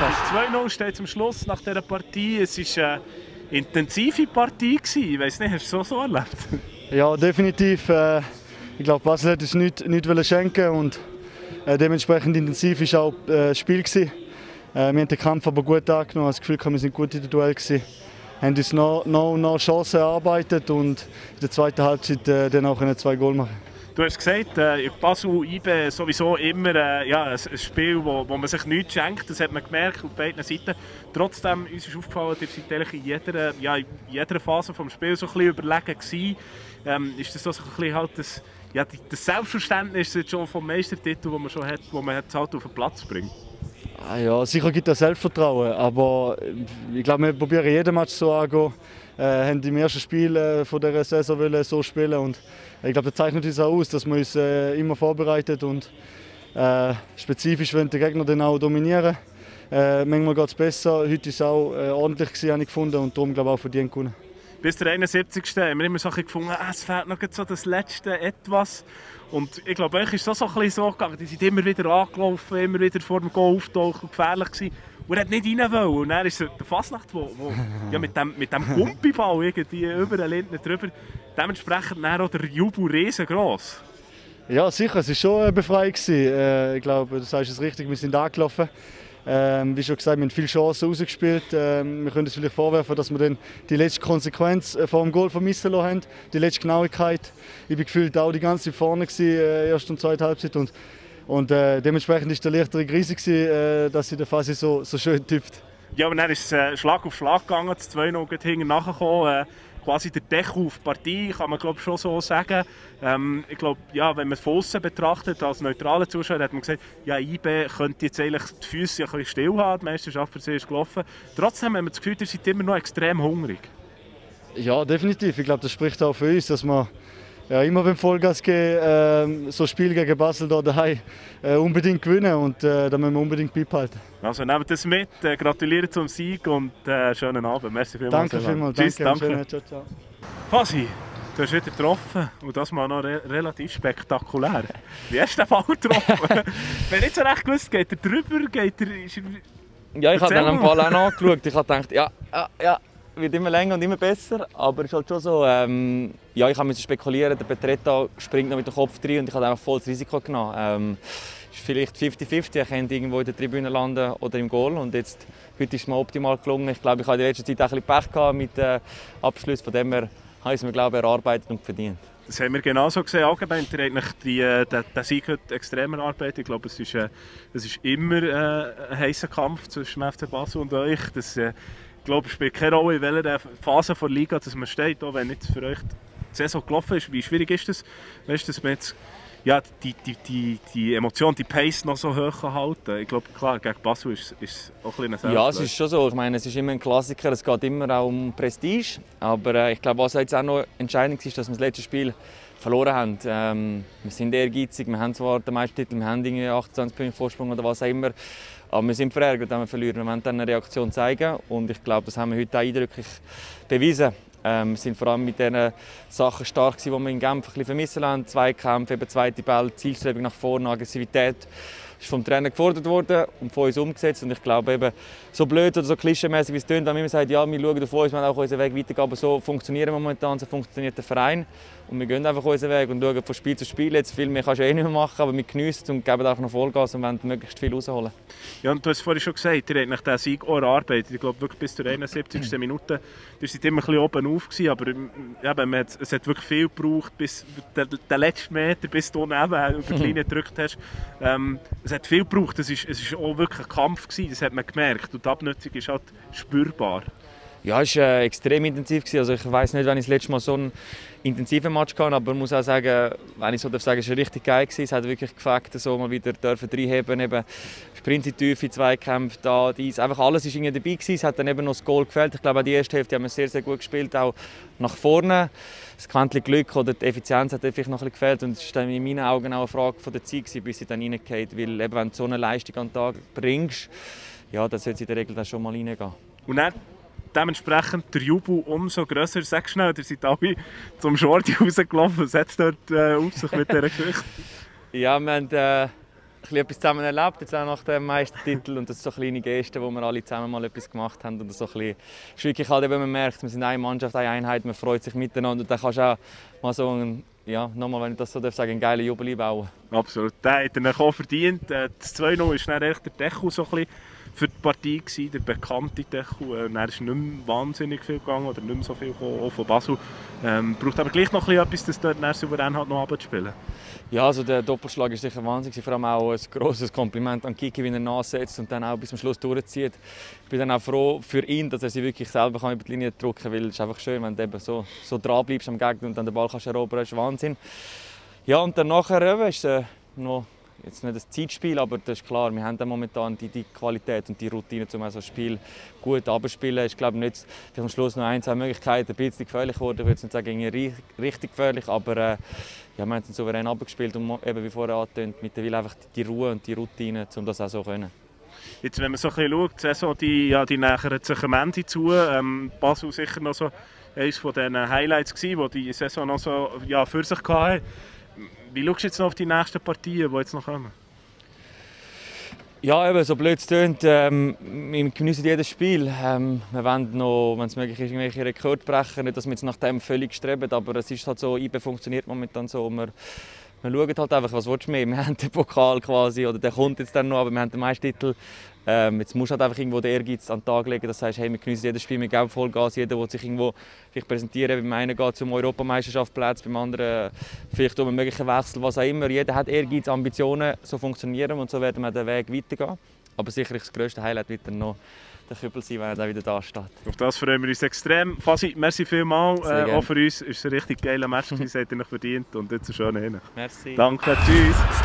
fast. 2-0 steht zum Schluss nach dieser Partie. Es war eine intensive Partie. Ich weiss nicht, hast du es so erlebt? Ja, definitiv. Ich glaube, Basel hat uns nichts schenken und dementsprechend intensiv war auch das Spiel. Wir haben den Kampf aber gut angenommen. Ich habe das Gefühl, wir sind gut in der Duell. Wir haben uns noch Chancen erarbeitet und in der zweiten Halbzeit dann auch 2 Goal machen. Du hast gesagt, Basel IB sowieso immer ein Spiel, wo man sich nichts schenkt. Das hat man gemerkt auf beiden Seiten. Trotzdem uns ist aufgefallen, ihr seid eigentlich in jeder Phase des Spiels so ein bisschen überlegen gewesen. Ist das so ein bisschen halt das Selbstverständnis jetzt schon vom Meistertitel, das man schon hat, wo man halt auf den Platz bringt? Ja, sicher gibt es Selbstvertrauen, aber ich glaube, wir probieren jeden Match so anzugehen. Haben im ersten Spiel von dieser Saison so spielen und ich glaube, das zeichnet uns auch aus, dass wir uns immer vorbereitet und spezifisch wollen den Gegner dann auch dominieren. Manchmal geht es besser, heute war es auch ordentlich, habe ich gefunden, und darum glaube ich auch verdient gewonnen. Bis der 71. haben wir immer so gefunden, es fehlt noch so das letzte Etwas. Und ich glaube, euch ist das so ein bisschen so gegangen. Die sind immer wieder angelaufen, immer wieder vor dem Goal auftauchen, gefährlich gewesen. Und er hat nicht rein wollen. Und dann ist der Fasnacht, wo ja, mit dem Gumpiball irgendwie über den Lindner drüber, dementsprechend dann auch der Jubel riesengroß. Ja, sicher, es war schon eine Befreiung. Ich glaube, du sagst es richtig, wir sind angelaufen. Wie schon gesagt, wir haben viele Chancen rausgespielt. Wir können es vielleicht vorwerfen, dass wir dann die letzte Konsequenz vor dem Goal vermissen haben, die letzte Genauigkeit. Ich bin gefühlt auch die ganze Zeit vorne erste und zweite Halbzeit und dementsprechend war der leichtere Krise, dass sie in der Phase so schön tippt. Ja, aber dann ist es Schlag auf Schlag gegangen, das 2-0 hinten nachgekommen. Quasi der Deckel auf die Partie, kann man glaube schon so sagen. Ich glaube, ja, wenn man es von außen betrachtet, als neutraler Zuschauer, hat man gesagt, ja, IB könnte jetzt eigentlich die Füße ein bisschen still haben, die Meisterschaft für sie ist gelaufen. Trotzdem haben wir das Gefühl, ihr seid immer noch extrem hungrig. Ja, definitiv. Ich glaube, das spricht auch für uns, dass wir immer beim Vollgas gehen, so ein Spiel gegen Basel hier daheim unbedingt gewinnen und da müssen wir unbedingt beibehalten. Also nehmt das mit, gratuliere zum Sieg und schönen Abend. Merci vielmals. Danke vielmals. Tschüss, danke. Ciao, ciao. Fasi, du hast wieder getroffen und das mal noch relativ spektakulär. Wie hast du den Ball getroffen? Wenn nicht so recht gewusst, geht er drüber, Ja, ich habe dann am Ball auch angeschaut. Ich habe gedacht, ja. Wird immer länger und immer besser, aber es ist halt schon so, ja, ich musste spekulieren, der Petretta springt noch mit dem Kopf rein und ich habe einfach voll das Risiko genommen. Es ist vielleicht 50-50, er könnte irgendwo in der Tribüne landen oder im Goal und jetzt, heute ist es mir optimal gelungen. Ich glaube, ich habe in letzter Zeit auch ein bisschen Pech gehabt mit Abschlüssen, von dem her habe ich es mir, glaube ich, erarbeitet und verdient. Das haben wir genauso gesehen. Allgemein, ihr habt den Sieg heute extrem erarbeitet. Ich glaube, es ist immer ein heißer Kampf zwischen FC Basel und euch. Ich glaube, es spielt keine Rolle, in welcher Phase der Liga dass man steht, auch wenn nicht für euch die Saison gelaufen ist. Wie schwierig ist das, weißt, dass man jetzt die Emotion, die Pace noch so hoch halten kann? Ich glaube, klar, gegen Basel ist es auch ein bisschen Ja, es ist schon so. Ich meine, es ist immer ein Klassiker, es geht immer auch um Prestige. Aber ich glaube, was jetzt auch noch entscheidend ist, dass wir das letzte Spiel verloren haben. Wir sind ehrgeizig, wir haben zwar den Meistertitel, wir haben 28 Punkte Vorsprung oder was auch immer. Aber wir sind verärgert, wenn wir verlieren. Wir wollen dann eine Reaktion zeigen und ich glaube, das haben wir heute auch eindrücklich bewiesen. Wir sind vor allem mit den Sachen stark, die wir in Genf ein bisschen vermissen haben. Zweikämpfe, eben zweite Ball, Zielstrebung nach vorne, Aggressivität. Das ist vom Trainer gefordert worden und von uns umgesetzt. Und ich glaube, eben, so blöd oder so klischeemäßig wie es tönt, wenn man immer sagt, ja, wir schauen auf uns, wir wollen auch unseren Weg weitergehen. Aber so funktionieren wir momentan, so funktioniert der Verein. Und wir gehen einfach unseren Weg und schauen von Spiel zu Spiel. Jetzt viel mehr kannst du eh nicht mehr machen, aber wir geniessen und geben einfach noch Vollgas und wollen möglichst viel rausholen. Ja, und du hast vorhin schon gesagt, ihr habt nach diesem Sieg auch erarbeitet. Ich glaube, wirklich bis zur 71. Minute. Ihr seid immer ein bisschen oben auf gewesen, aber eben, es hat wirklich viel gebraucht, bis der letzte Meter, bis du neben über die Linie gedrückt hast. Es hat viel gebraucht. Es ist auch wirklich ein Kampf gewesen, das hat man gemerkt. Und die Abnutzung ist halt spürbar. Ja, es war extrem intensiv. Also ich weiss nicht, wann ich das letzte Mal so einen intensiven Match hatte, aber ich muss auch sagen, wenn ich so sagen darf, es war richtig geil. Es hat wirklich gefällt, so mal wieder reinheben, eben Sprint in die Tiefe, Zweikämpfe, da, dies. Einfach alles war irgendwie dabei gewesen. Es hat dann eben noch das Goal gefällt. Ich glaube, auch die erste Hälfte haben wir sehr, sehr gut gespielt, auch nach vorne. Das Quäntchen Glück oder die Effizienz hat vielleicht noch ein bisschen gefehlt und es ist dann in meinen Augen auch eine Frage von der Zeit, bis sie dann reingeht. Weil eben, wenn du so eine Leistung an den Tag bringst, ja, dann sollte sie in der Regel dann schon mal reingehen. Und dann dementsprechend der Jubel umso grösser. Sag schnell, ihr seid alle zum Shorty rausgelaufen. Was hat es dort auf sich mit dieser Geschichte? Ja, wir haben bisschen etwas zusammen erlebt, jetzt auch nach dem Meistertitel. Und das sind so kleine Gesten, wo wir alle zusammen mal etwas gemacht haben. Und so ein bisschen, ist wirklich halt, wenn man merkt, wir sind eine Mannschaft, eine Einheit, man freut sich miteinander. Und dann kannst du auch mal so nochmal, wenn ich das so sagen darf, einen geilen Jubel einbauen. Absolut, der hat er auch verdient. Das 2-0 ist dann echt der Deckel so ein bisschen für die Partie gewesen, der bekannte Deckel. Dann ist nicht mehr wahnsinnig viel gegangen oder nicht mehr so viel gekommen, auch von Basel. Braucht aber gleich noch etwas, das dort souverän hat, noch abzuspielen. Ja, also der Doppelschlag ist sicher wahnsinnig. Vor allem auch ein grosses Kompliment an Kiki, wie er nachsetzt und dann auch bis zum Schluss durchzieht. Ich bin dann auch froh für ihn, dass er sich wirklich selber über die Linie drücken kann, weil es ist einfach schön, wenn du eben so dran bleibst am Gegner und dann den Ball kannst erobern, das ist Wahnsinn. Ja, und dann nachher ist noch jetzt nicht das Zeitspiel, aber das ist klar, wir haben dann momentan die Qualität und die Routine, um so ein Spiel gut abzuspielen. Ich glaube nicht, am Schluss noch 1-2 Möglichkeiten, ein bisschen gefährlich wurde. Ich würde nicht sagen, richtig gefährlich, aber ja, wir haben es souverän abgespielt und eben wie vorher angetönt, mittlerweile einfach die Ruhe und die Routine, um das auch so zu können. Jetzt, wenn man so ein bisschen schaut, die Saison die nähert sich am Ende zu. Basel sicher noch so eines von den Highlights gewesen, die die Saison noch so für sich hatten. Wie schaust du jetzt noch auf die nächsten Partien, die jetzt noch kommen? Ja, eben, so blöd es tönt, wir genießen jedes Spiel. Wir wollen noch, wenn es möglich ist, irgendwelche Rekorde brechen. Nicht, dass wir jetzt nach dem völlig streben, aber es ist halt so, IB funktioniert momentan so. Wir schauen halt einfach, was willst du mehr? Wir haben den Pokal quasi, oder der kommt jetzt dann noch, aber wir haben den Meistertitel. Jetzt musst du halt einfach irgendwo den Ehrgeiz an den Tag legen, dass du sagst, hey, wir genießen jedes Spiel, wir geben Vollgas, jeder will sich irgendwo präsentieren. Beim einen geht es um Europameisterschaftsplätze, beim anderen vielleicht um einen möglichen Wechsel, was auch immer. Jeder hat Ehrgeiz, Ambitionen, so funktionieren und so werden wir den Weg weitergehen. Aber sicherlich das grösste Highlight wird dann noch der Kübel sein, wenn er dann wieder da steht. Auf das freuen wir uns extrem. Fasi, merci vielmals. Auch für uns ist es ein richtig geiler Match, das hat er noch verdient und jetzt einen schönen Hin. Merci. Danke, tschüss.